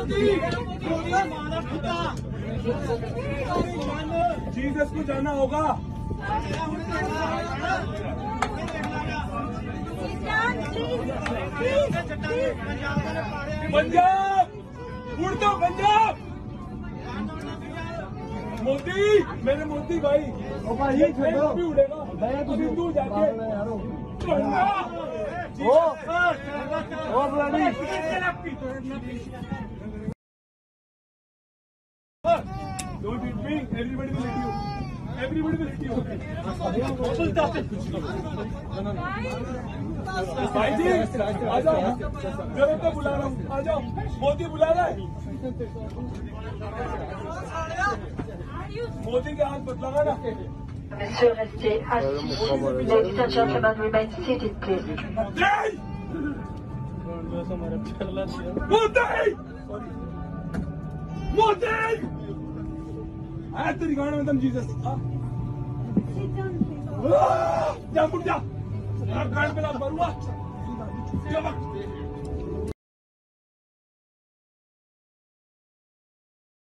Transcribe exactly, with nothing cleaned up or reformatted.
Jesus को जाना होगा। पंजाब उड़ दो, पंजाब। मोदी, मेरे मोदी भाई, ये छोड़ो भी उड़ेगा। अभी तू जाके oh oh bloody Don't beat me. Everybody will hit you. Everybody will hit you. भाई जी, आ जाओ। जरूर तो बुला रहा हूँ, आ जाओ। मोदी बुला रहा है। मोदी के हाथ मत लगा ना। Monsieur, restez assis. Ladies and gentlemen, remain seated, please. Modi! Modi! आया तेरी गाड़ी में दम जीसस। जा, उठ जा। गाड़ी पे ना मरूंगा।